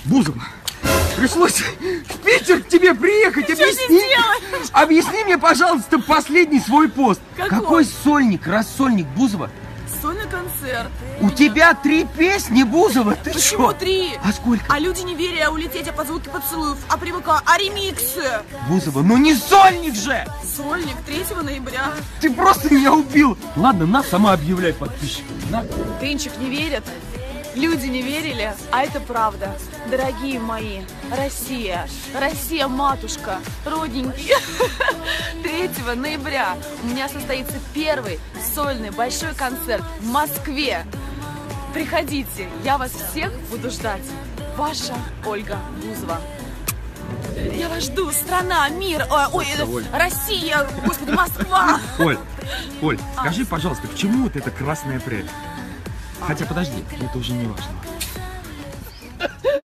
Бузова, пришлось в Питер к тебе приехать. Объясни мне, пожалуйста, последний свой пост. Какой сольник, рассольник, Бузова? Сольный концерт. У тебя 3 песни, Бузова, ты Почему чё? 3? А сколько? А люди не верят, а улететь, а по звуке поцелуев, а привыкла, а ремиксы. Бузова, ну не сольник же! Сольник 3 ноября. Ты просто меня убил. Ладно, на, сама объявляй подписчиков. На. Тынчик не верит, люди не верили, а это правда. Дорогие мои, Россия, Россия, матушка, родненькие. 3 ноября у меня состоится первый сольный большой концерт в Москве. Приходите, я вас всех буду ждать. Ваша Ольга Бузова. Я вас жду, страна, мир, Россия, господи, Москва. Оль, скажи, пожалуйста, к чему вот эта красная прядь? Хотя подожди, это уже не важно.